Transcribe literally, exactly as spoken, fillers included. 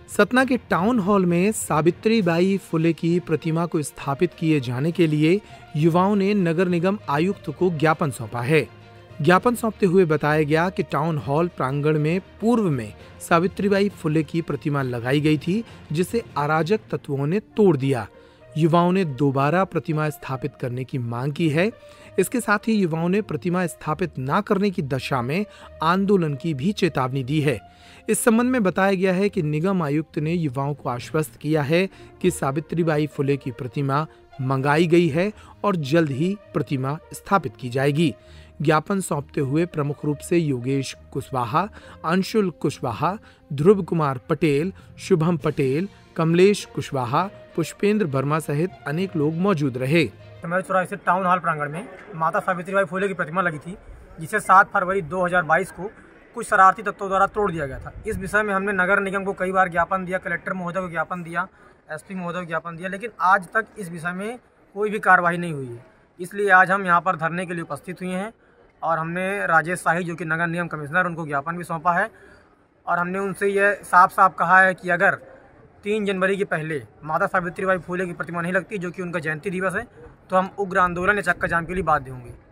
सतना के town hall में सावित्रीबाई फुले की प्रतिमा को स्थापित किए जाने के लिए युवाओं ने नगर निगम आयुक्त को ज्ञापन सौंपा है। ज्ञापन सौंपते हुए बताया गया कि टाउन हॉल प्रांगण में पूर्व में सावित्रीबाई फुले की प्रतिमा लगाई गई थी, जिसे अराजक तत्वों ने तोड़ दिया। युवाओं ने दोबारा प्रतिमा स्थापित करने की मांग की है। इसके साथ ही युवाओं ने प्रतिमा स्थापित न करने की दशा में आंदोलन की भी चेतावनी दी है। इस संबंध में बताया गया है कि निगम आयुक्त ने युवाओं को आश्वस्त किया है कि सावित्रीबाई फुले की प्रतिमा मंगाई गई है और जल्द ही प्रतिमा स्थापित की जाएगी। ज्ञापन सौंपते हुए प्रमुख रूप से योगेश कुशवाहा, अंशुल कुशवाहा, ध्रुव कुमार पटेल, शुभम पटेल, कमलेश कुशवाहा, पुष्पेंद्र वर्मा सहित अनेक लोग मौजूद रहे। कमल चौराहे स्थित टाउन हॉल प्रांगण में माता सावित्रीबाई फुले की प्रतिमा लगी थी, जिसे सात फरवरी दो हज़ार बाईस को कुछ शरारती तत्वों द्वारा तोड़ दिया गया था। इस विषय में हमने नगर निगम को कई बार ज्ञापन दिया, कलेक्टर महोदय को ज्ञापन दिया, एसपी महोदय को ज्ञापन दिया, लेकिन आज तक इस विषय में कोई भी कार्रवाई नहीं हुई है। इसलिए आज हम यहाँ पर धरने के लिए उपस्थित हुए हैं और हमने राजेश शाही, जो कि नगर निगम कमिश्नर, उनको ज्ञापन भी सौंपा है और हमने उनसे यह साफ साफ कहा है कि अगर तीन जनवरी के पहले माता सावित्रीबाई फुले की प्रतिमा नहीं लगती, जो कि उनका जयंती दिवस है, तो हम उग्र आंदोलन या चक्का जाम के लिए बाध्य होंगे।